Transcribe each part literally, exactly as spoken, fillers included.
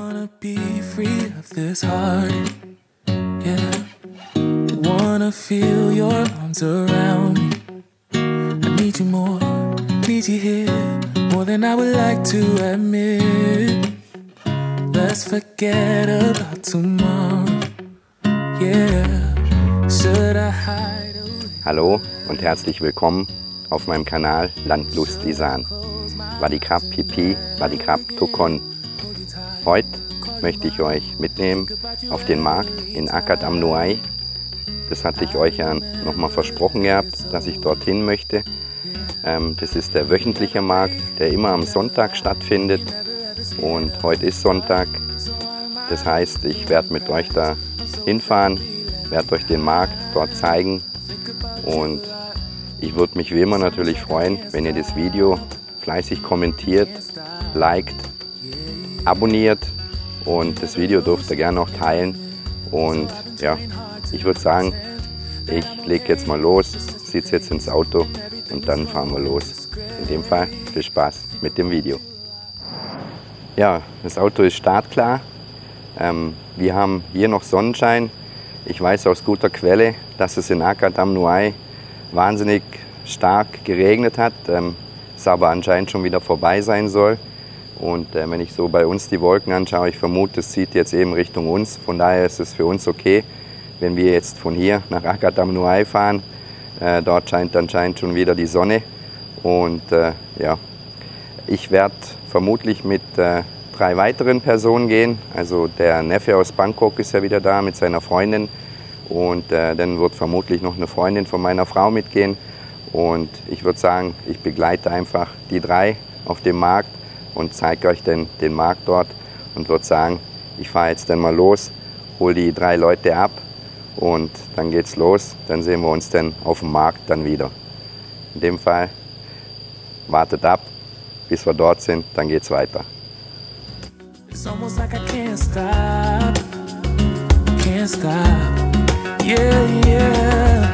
wanna be free of this heart, yeah. Wanna feel your arms around me. I need you more, need you here, more than I would like to admit. Let's forget about tomorrow, yeah. Should I hide away? Hallo und herzlich willkommen auf meinem Kanal Landlust Isan. Vadikrab Pipi, Vadikrab Tukon. Heute möchte ich euch mitnehmen auf den Markt in Akad am Noailles. Das hatte ich euch ja nochmal versprochen gehabt, dass ich dorthin möchte. Das ist der wöchentliche Markt, der immer am Sonntag stattfindet. Und heute ist Sonntag. Das heißt, ich werde mit euch da hinfahren, werde euch den Markt dort zeigen. Und ich würde mich wie immer natürlich freuen, wenn ihr das Video fleißig kommentiert, liked, abonniert und das Video dürft ihr gerne noch teilen. Und ja, ich würde sagen, ich lege jetzt mal los, sitze jetzt ins Auto und dann fahren wir los. In dem Fall viel Spaß mit dem Video. Ja, das Auto ist startklar. Ähm, wir haben hier noch Sonnenschein. Ich weiß aus guter Quelle, dass es in Akad am Noailles wahnsinnig stark geregnet hat, ähm, es aber anscheinend schon wieder vorbei sein soll. Und äh, wenn ich so bei uns die Wolken anschaue, ich vermute, es zieht jetzt eben Richtung uns. Von daher ist es für uns okay, wenn wir jetzt von hier nach Akad am Noailles fahren. Äh, dort scheint anscheinend schon wieder die Sonne. Und äh, ja, ich werde vermutlich mit äh, drei weiteren Personen gehen. Also der Neffe aus Bangkok ist ja wieder da mit seiner Freundin. Und äh, dann wird vermutlich noch eine Freundin von meiner Frau mitgehen. Und ich würde sagen, ich begleite einfach die drei auf dem Markt und zeige euch den, den Markt dort. Und würde sagen, ich fahre jetzt dann mal los, hole die drei Leute ab und dann geht's los. Dann sehen wir uns dann auf dem Markt dann wieder. In dem Fall wartet ab, bis wir dort sind, dann geht's weiter. It's almost like I can't stop, can't stop, yeah, yeah.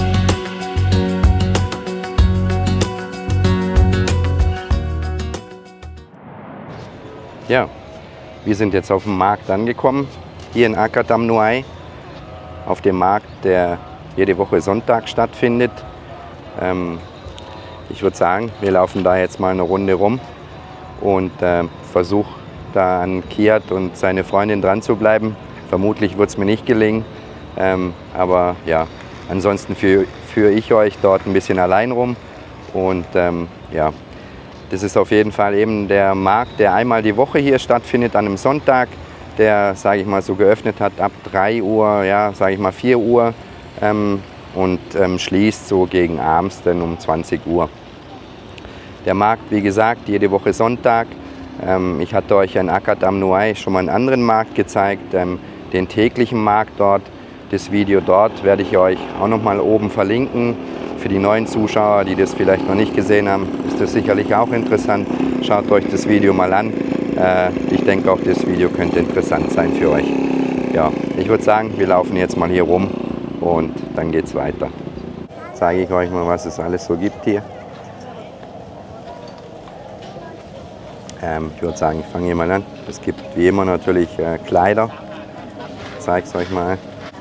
Ja, wir sind jetzt auf dem Markt angekommen, hier in Akad am Noailles, auf dem Markt, der jede Woche Sonntag stattfindet. Ähm, ich würde sagen, wir laufen da jetzt mal eine Runde rum und äh, versuchen da an Kiat und seine Freundin dran zu bleiben. Vermutlich wird es mir nicht gelingen, ähm, aber ja, ansonsten führe führ ich euch dort ein bisschen allein rum. Und ähm, ja, das ist auf jeden Fall eben der Markt, der einmal die Woche hier stattfindet an einem Sonntag, der, sage ich mal, so geöffnet hat ab drei Uhr, ja, sage ich mal vier Uhr ähm, und ähm, schließt so gegen abends dann um zwanzig Uhr. Der Markt, wie gesagt, jede Woche Sonntag. Ähm, ich hatte euch in Akad am Noailles schon mal einen anderen Markt gezeigt, ähm, den täglichen Markt dort. Das Video dort werde ich euch auch noch mal oben verlinken. Für die neuen Zuschauer, die das vielleicht noch nicht gesehen haben, ist das sicherlich auch interessant. Schaut euch das Video mal an. Äh, ich denke auch, das Video könnte interessant sein für euch. Ja, ich würde sagen, wir laufen jetzt mal hier rum und dann geht es weiter. Zeige ich euch mal, was es alles so gibt hier. Ähm, ich würde sagen, ich fange hier mal an. Es gibt wie immer natürlich äh, Kleider. Ich zeige es euch mal.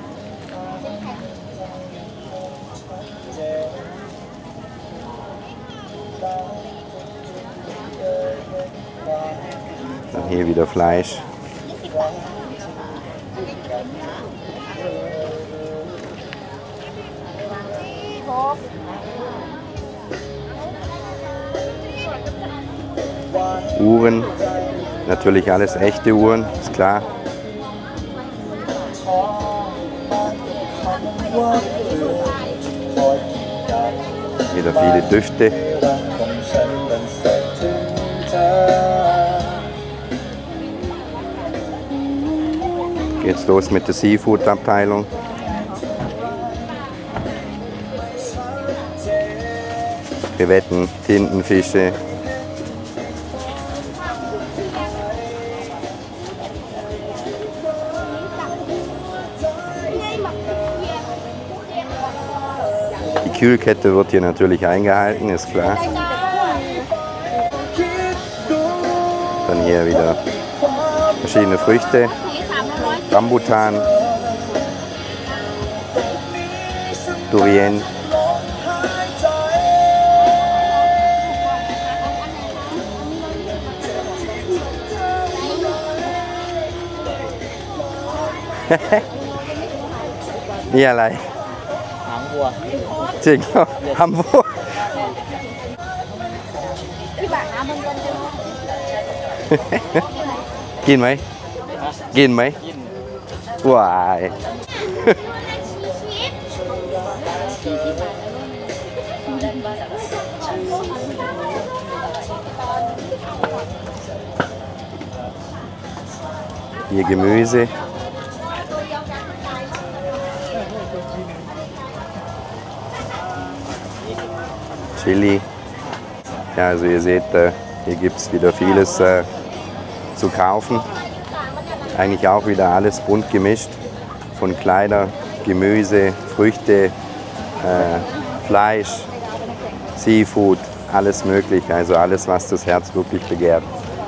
Dann hier wieder Fleisch. Uhren, natürlich alles echte Uhren, ist klar. Wieder viele Düfte. Geht's los mit der Seafood-Abteilung. Krevetten, Tintenfische. Die Kühlkette wird hier natürlich eingehalten, ist klar. Dann hier wieder verschiedene Früchte, Rambutan, Durian.นี่อะไรหางวัวจริงเหรอหางวัวกินไหมกินไหมว้ายHier Gemüse. Chili. Ja, also ihr seht, hier gibt es wieder vieles äh, zu kaufen. Eigentlich auch wieder alles bunt gemischt. Von Kleider, Gemüse, Früchte, äh, Fleisch, Seafood, alles möglich. Also alles, was das Herz wirklich begehrt.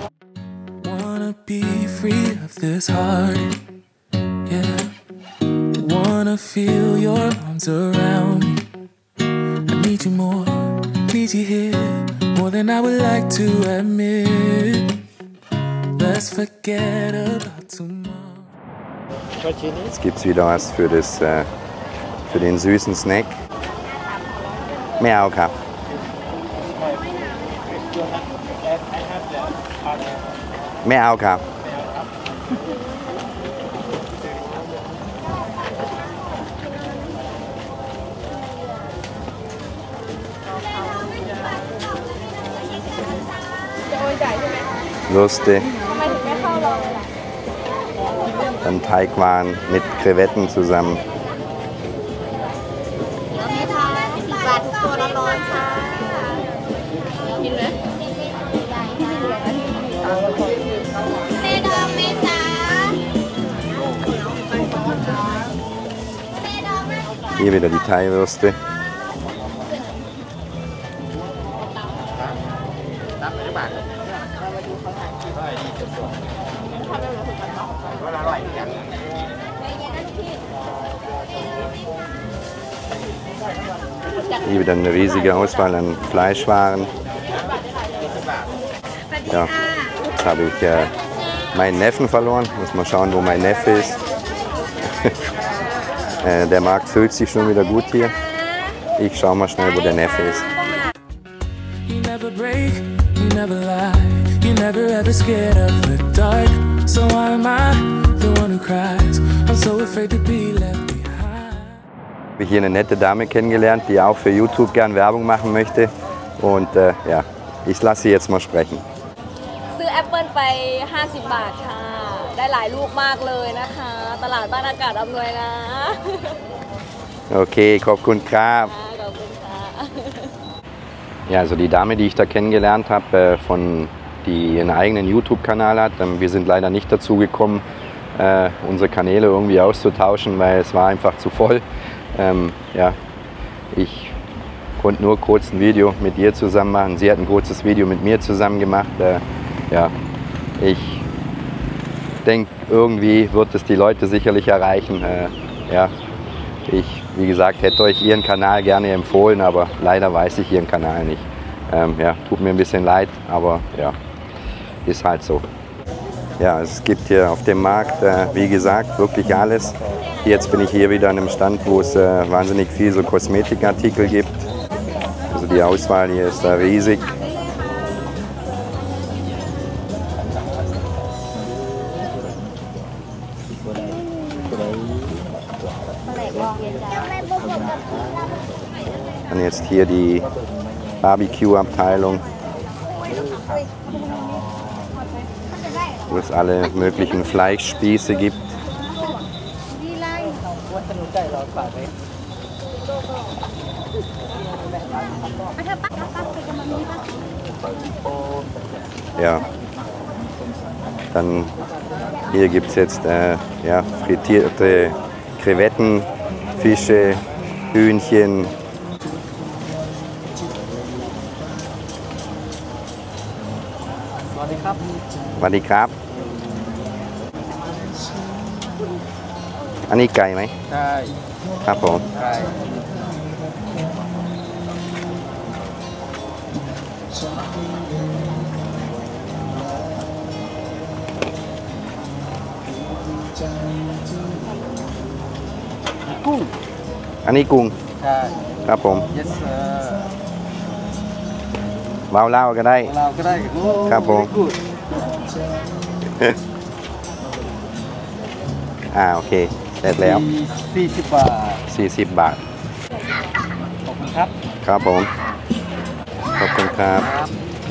Be free of this heart, yeah. Wanna feel your arms around me. I need you more, need you here, more than I would like to admit. Let's forget about tomorrow. Jetzt gibt's wieder was für das, äh, für den süßen Snack. ไม่เอาครับ ไม่เอาครับ Würste. Dann Teigwaren mit Krevetten zusammen. Hier wieder die Thai-Würste. Hier wieder eine riesige Auswahl an Fleischwaren. Ja, jetzt habe ich äh, meinen Neffen verloren. Muss mal schauen, wo mein Neffe ist. äh, der Markt fühlt sich schon wieder gut hier. Ich schaue mal schnell, wo der Neffe ist. You never break, you never lie, you never ever scared of the dark. So why am I the one who cries? I'm so afraid to be left behind. Ich habe hier eine nette Dame kennengelernt, die auch für YouTube gern Werbung machen möchte. Und äh, ja, ich lasse sie jetzt mal sprechen. ซื้อแอปเปิลไปห้าสิบบาทค่ะได้หลายลูกมากเลยนะคะตลาดบ้านอากาศอำนวยนะ Okay, ขอบคุณครับขอบคุณค่ะ Ja, also die Dame, die ich da kennengelernt habe, äh, von, die einen eigenen YouTube-Kanal hat, ähm, wir sind leider nicht dazu gekommen, äh, unsere Kanäle irgendwie auszutauschen, weil es war einfach zu voll. Ähm, ja, ich konnte nur kurz ein Video mit ihr zusammen machen. Sie hat ein kurzes Video mit mir zusammen gemacht. Äh, ja, ich denke, irgendwie wird es die Leute sicherlich erreichen. Äh, ja, ich, wie gesagt, hätte euch ihren Kanal gerne empfohlen, aber leider weiß ich ihren Kanal nicht. Ähm, ja, tut mir ein bisschen leid, aber ja, ist halt so. Ja, es gibt hier auf dem Markt, äh, wie gesagt, wirklich alles. Jetzt bin ich hier wieder an einem Stand, wo es äh, wahnsinnig viel so Kosmetikartikel gibt. Also die Auswahl hier ist da riesig. Dann jetzt hier die Barbecue-Abteilung, wo es alle möglichen Fleischspieße gibt. Ja, dann hier gibt es jetzt äh, ja, frittierte Krevetten, Fische, Hühnchen. Wadi Krab. อันนี้ไก่ไหมใช่ครับผมไก่กุ้งอันนี้กุ้งใช่ครับผม yes sir เบาเล่าก็ได้เราก็ได้โอ้ครับผมกูดอ่าโอเคเสร็จแล้วสี่สิบบาทสี่สิบบาทขอบคุณครับครับผมขอบคุณครับครับ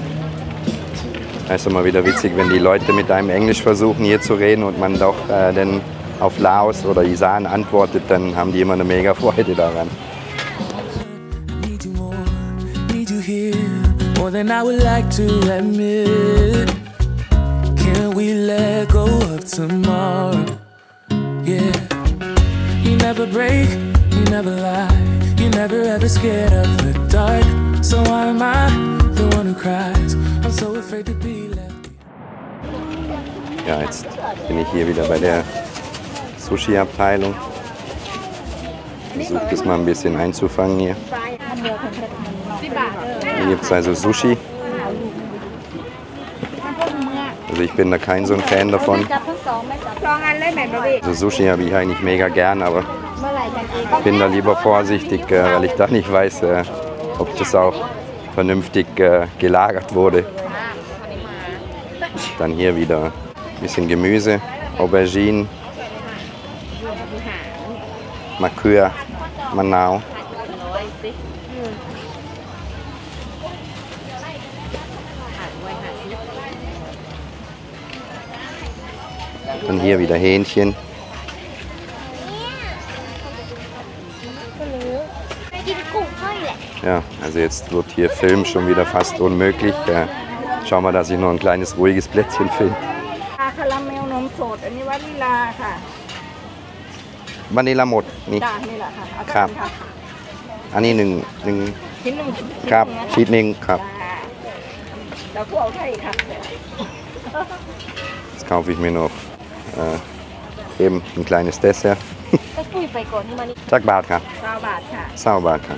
Es ist immer wieder witzig, wenn die Leute mit einem Englisch versuchen hier zu reden und man doch äh, dann auf Laos oder Isan antwortet, dann haben die immer eine mega Freude daran. Need you more, need you here, more than I would like to admit. Can we let go of tomorrow? Yeah. You never break, you never lie, you never ever scared of the dark. So why am I the one who cries? I'm so afraid to be left. Ja, jetzt bin ich hier wieder bei der Sushi-Abteilung. Versuche das mal ein bisschen einzufangen hier. Hier gibt es also Sushi. Also ich bin da kein so ein Fan davon. Also Sushi habe ich eigentlich mega gern, aber bin da lieber vorsichtig, äh, weil ich da nicht weiß, äh, ob das auch vernünftig äh, gelagert wurde. Dann hier wieder ein bisschen Gemüse, Auberginen, Makür, Manao. Dann hier wieder Hähnchen. Ja, also jetzt wird hier Film schon wieder fast unmöglich. Äh, schauen wir, dass ich noch ein kleines ruhiges Plätzchen finde. คาราเมลนมสดอันนี้วานิลาค่ะวานิลาหมดนี่จ้านี่แหละค่ะเอาไปครับค่ะอันนี้หนึ่งหนึ่งชิ้นหนึ่งชิ้นครับหนึ่งนะะชีสหนึ่งครับจ้าแล้วก็เอาไทยค่ะ Jetzt kaufe ich mir noch äh, eben ein kleines Dessert. ก็คุยไปก่อนที่มันนี่จักบาทครับเก้าบาทค่ะเศร้าบาทครับ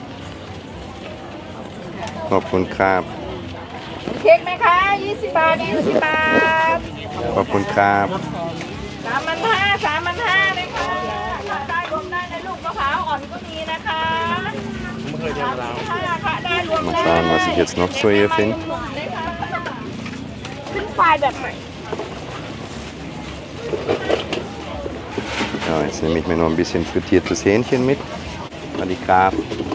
ขอบคุณครับเค้กไหมคะยี่สิบบาทยี่สิบบาทขอบคุณครับสามพันห้าสามพันห้าเลยค่ะรวมได้รวมได้ในลูกมะพร้าวอ่อนก็มีนะคะสามพันห้าค่ะได้รวม Mal ได้ schauen, was ich jetzt noch so hier finde. ขึ้นไฟแบบไหน Ja, jetzt nehme ich mir noch ein bisschen frittiertes Hähnchen mit. Mal die Grab.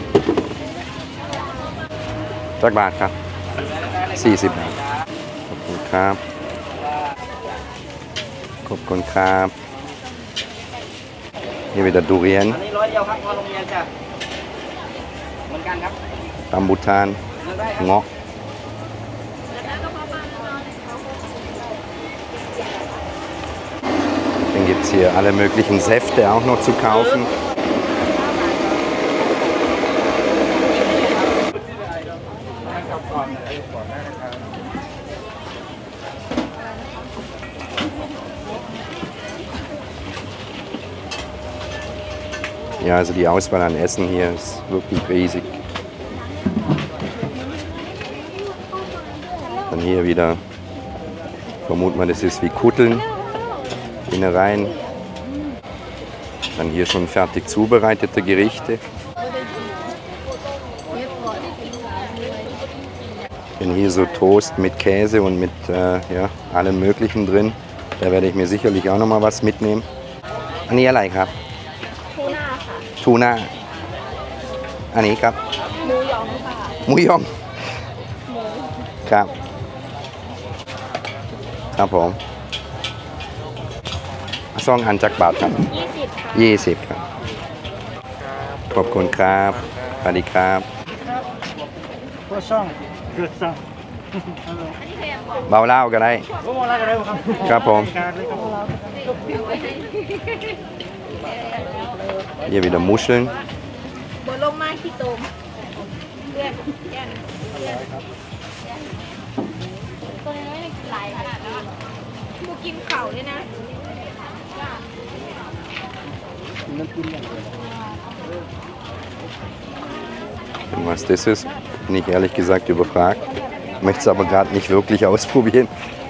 จักบาทครับ สี่สิบบาท ขอบคุณครับ ขอบคุณครับ นี่เป็นดูเรียนอันนี้ร้อยเดียวครับพอโรงเรียนจ้ะเหมือนกันครับตัมบูทานเลือกได้ครับเงาะ Dann gibt es hier alle möglichen Säfte auch noch zu kaufen. Ja, also die Auswahl an Essen hier ist wirklich riesig. Dann hier wieder, vermutet man, das ist wie Kutteln, Innereien. Dann hier schon fertig zubereitete Gerichte. Dann hier so Toast mit Käse und mit äh, ja, allem Möglichen drin. Da werde ich mir sicherlich auch noch mal was mitnehmen. อันนี้อะไรครับ ทูน่าอันนี้ครับหมูหยองค่ะหมูยองครับ ครับผมซองอันจักบาทครับยี่สิบค่ะยี่สิบครับ ขอบคุณครับ สวัสดีครับพวกช่องเกิดสั่งเบาเล่าก็ได้โอ้อะไรกันเลยครับครับผมการเลยครับ Hier wieder Muscheln. บนลงมาขี้ตมเพื่อนแก่นตัวนี้ไม่ได้หลายขนาดนั้นกูกินเข่าเลยนะ Und was das ist, bin ich ehrlich gesagt überfragt. Möchte es aber gerade nicht wirklich ausprobieren.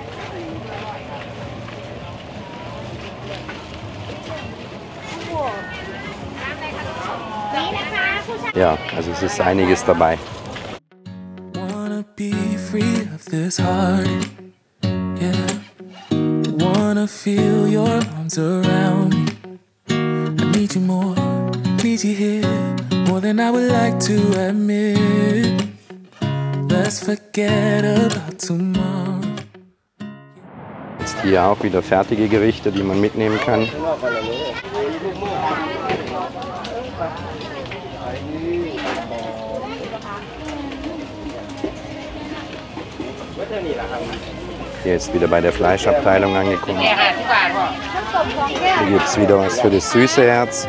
Ja, also es ist einiges dabei. Wanna be free of this heart, yeah. Wanna feel your arms around me. I need you more, need you here, more than I would like to admit. Let's forget about tomorrow. Jetzt hier auch wieder fertige Gerichte, die man mitnehmen kann. Hier jetzt wieder bei der Fleischabteilung angekommen. Hier gibt es wieder was für das süße Herz.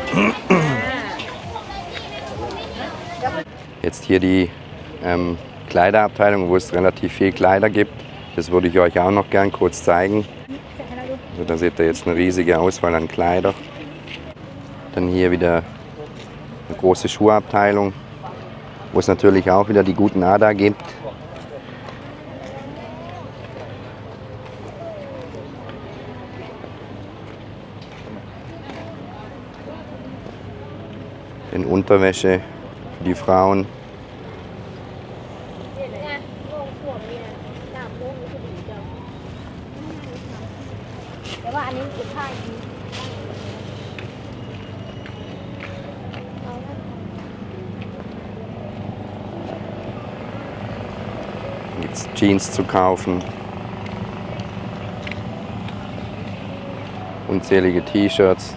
Jetzt hier die ähm, Kleiderabteilung, wo es relativ viel Kleider gibt. Das würde ich euch auch noch gern kurz zeigen. Also da seht ihr jetzt eine riesige Auswahl an Kleider. Dann hier wieder eine große Schuhabteilung, wo es natürlich auch wieder die guten Ada gibt. In Unterwäsche für die Frauen. Gibt es Jeans zu kaufen, unzählige T-Shirts.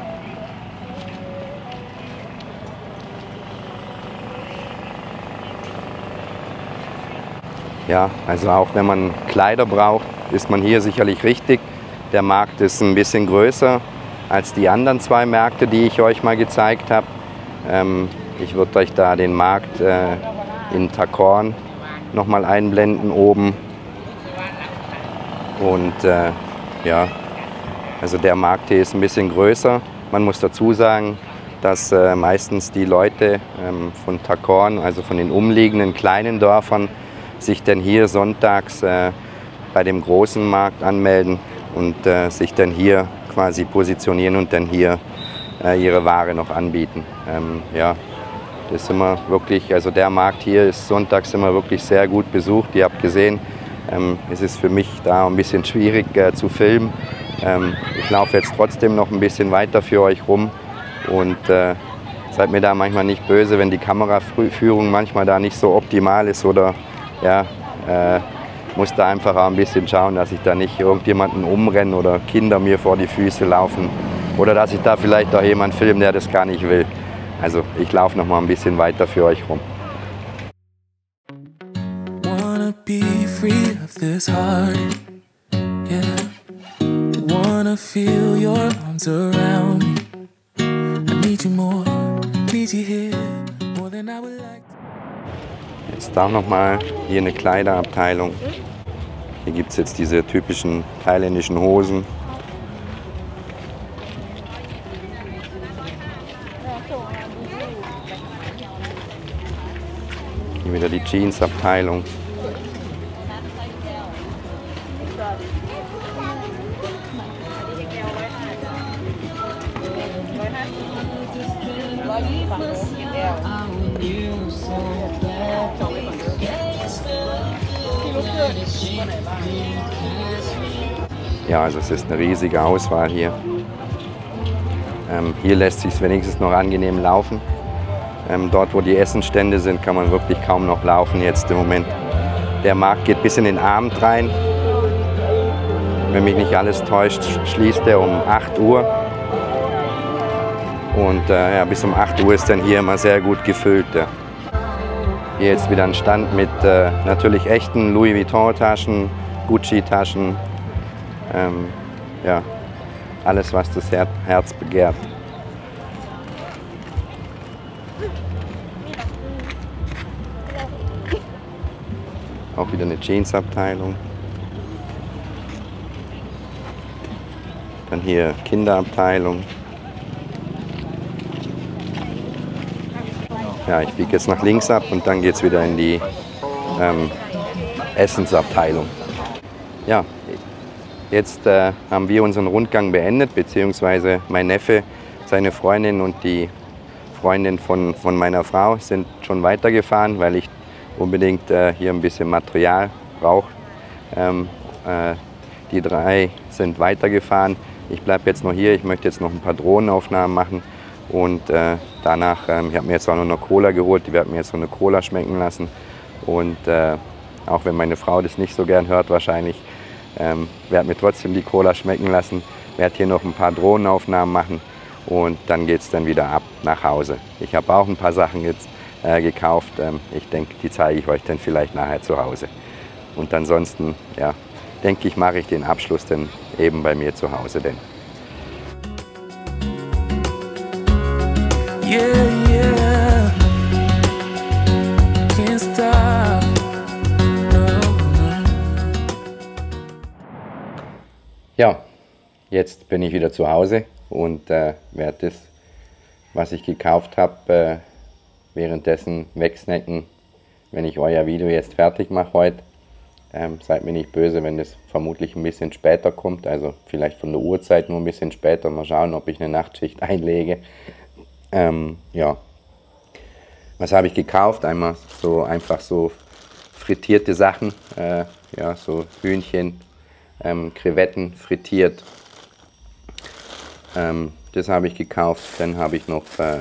Ja, also auch wenn man Kleider braucht, ist man hier sicherlich richtig. Der Markt ist ein bisschen größer als die anderen zwei Märkte, die ich euch mal gezeigt habe. Ähm, ich würde euch da den Markt äh, in Takorn noch mal einblenden oben. Und äh, ja, also der Markt hier ist ein bisschen größer. Man muss dazu sagen, dass äh, meistens die Leute ähm, von Takorn, also von den umliegenden kleinen Dörfern, sich dann hier sonntags äh, bei dem großen Markt anmelden und äh, sich dann hier quasi positionieren und dann hier äh, ihre Ware noch anbieten. Ähm, ja, das ist immer wirklich, also der Markt hier ist sonntags immer wirklich sehr gut besucht. Ihr habt gesehen, ähm, es ist für mich da ein bisschen schwierig äh, zu filmen. Ähm, ich laufe jetzt trotzdem noch ein bisschen weiter für euch rum und äh, seid mir da manchmal nicht böse, wenn die Kameraführung manchmal da nicht so optimal ist oder ja, äh, muss da einfach auch ein bisschen schauen, dass ich da nicht irgendjemanden umrenne oder Kinder mir vor die Füße laufen oder dass ich da vielleicht auch jemanden filme, der das gar nicht will. Also ich laufe noch mal ein bisschen weiter für euch rum. Wanna be free of this heart, yeah. Wanna feel your arms around me. I need you more, need you here, more than I would like. Jetzt auch noch mal hier eine Kleiderabteilung. Hier gibt es jetzt diese typischen thailändischen Hosen. Hier wieder die Jeans-Abteilung. Ja, also es ist eine riesige Auswahl hier. Ähm, hier lässt sich es wenigstens noch angenehm laufen. Ähm, dort, wo die Essenstände sind, kann man wirklich kaum noch laufen jetzt im Moment. Der Markt geht bis in den Abend rein. Wenn mich nicht alles täuscht, schließt er um acht Uhr. Und äh, ja, bis um acht Uhr ist dann hier immer sehr gut gefüllt. Ja. Hier jetzt wieder ein Stand mit äh, natürlich echten Louis Vuitton-Taschen, Gucci-Taschen. Ähm, ja, alles, was das Her Herz begehrt. Auch wieder eine Jeans-Abteilung. Dann hier Kinderabteilung. ja, ich biege jetzt nach links ab und dann geht es wieder in die ähm, Essensabteilung. Ja, jetzt äh, haben wir unseren Rundgang beendet, beziehungsweise mein Neffe, seine Freundin und die Freundin von, von meiner Frau sind schon weitergefahren, weil ich unbedingt äh, hier ein bisschen Material brauche. Ähm, äh, die drei sind weitergefahren. Ich bleibe jetzt noch hier, ich möchte jetzt noch ein paar Drohnenaufnahmen machen und äh, danach, ähm, ich habe mir jetzt auch noch eine Cola geholt, die werden mir jetzt so eine Cola schmecken lassen und äh, auch wenn meine Frau das nicht so gern hört wahrscheinlich, ähm, werde mir trotzdem die Cola schmecken lassen, werde hier noch ein paar Drohnenaufnahmen machen und dann geht es dann wieder ab nach Hause. Ich habe auch ein paar Sachen jetzt äh, gekauft, ähm, ich denke, die zeige ich euch dann vielleicht nachher zu Hause. Und ansonsten, ja, denke ich, mache ich den Abschluss dann eben bei mir zu Hause denn. Yeah, yeah. Can't stop. No, no. Ja, jetzt bin ich wieder zu Hause und äh, werde das, was ich gekauft habe, äh, währenddessen wegsnacken, wenn ich euer Video jetzt fertig mache heute. Ähm, seid mir nicht böse, wenn das vermutlich ein bisschen später kommt, also vielleicht von der Uhrzeit nur ein bisschen später. Mal schauen, ob ich eine Nachtschicht einlege. Ähm, ja, was habe ich gekauft? Einmal so einfach so frittierte Sachen, äh, ja, so Hühnchen, ähm, Krevetten frittiert. Ähm, das habe ich gekauft. Dann habe ich noch äh,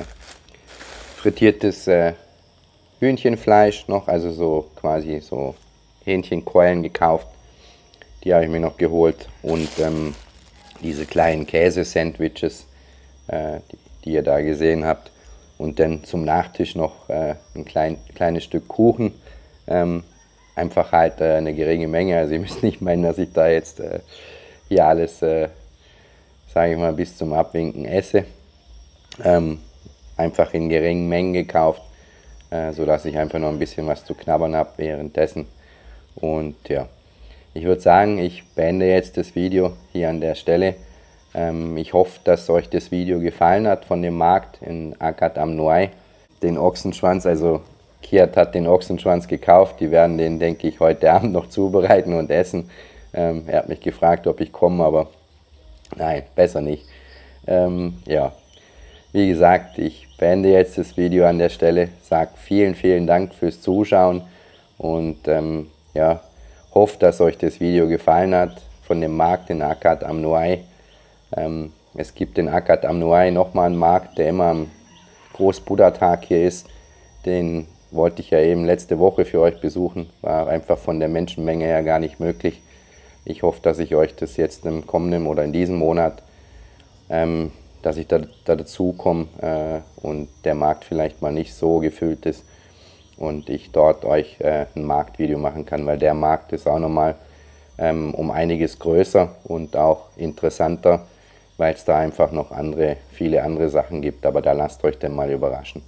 frittiertes äh, Hühnchenfleisch noch, also so quasi so Hähnchenkeulen gekauft. Die habe ich mir noch geholt und ähm, diese kleinen Käse-Sandwiches, äh, die, die ihr da gesehen habt. Und dann zum Nachtisch noch äh, ein klein, kleines Stück Kuchen. Ähm, einfach halt äh, eine geringe Menge. Also ihr müsst nicht meinen, dass ich da jetzt äh, hier alles, äh, sage ich mal, bis zum Abwinken esse. Ähm, einfach in geringen Mengen gekauft, äh, sodass ich einfach noch ein bisschen was zu knabbern habe währenddessen. Und ja, ich würde sagen, ich beende jetzt das Video hier an der Stelle. Ähm, ich hoffe, dass euch das Video gefallen hat von dem Markt in Akat am Noai. Den Ochsenschwanz, also Kiat hat den Ochsenschwanz gekauft. Die werden den, denke ich, heute Abend noch zubereiten und essen. Ähm, er hat mich gefragt, ob ich komme, aber nein, besser nicht. Ähm, ja, wie gesagt, ich beende jetzt das Video an der Stelle. Sage vielen, vielen Dank fürs Zuschauen und ähm, ja, hoffe, dass euch das Video gefallen hat von dem Markt in Akat am Noai. Ähm, es gibt in Akat am Noai nochmal einen Markt, der immer am Großbuddha-Tag hier ist. Den wollte ich ja eben letzte Woche für euch besuchen. War einfach von der Menschenmenge her gar nicht möglich. Ich hoffe, dass ich euch das jetzt im kommenden oder in diesem Monat, ähm, dass ich da, da dazu komme äh, und der Markt vielleicht mal nicht so gefüllt ist. Und ich dort euch äh, ein Marktvideo machen kann, weil der Markt ist auch nochmal ähm, um einiges größer und auch interessanter, weil es da einfach noch andere, viele andere Sachen gibt, aber da lasst euch dann mal überraschen.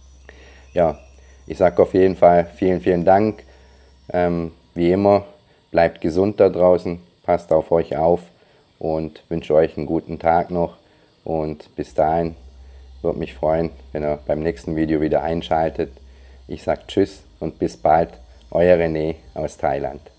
Ja, ich sage auf jeden Fall vielen, vielen Dank. Ähm, wie immer, bleibt gesund da draußen, passt auf euch auf und wünsche euch einen guten Tag noch und bis dahin würde mich freuen, wenn ihr beim nächsten Video wieder einschaltet. Ich sage Tschüss und bis bald, euer René aus Thailand.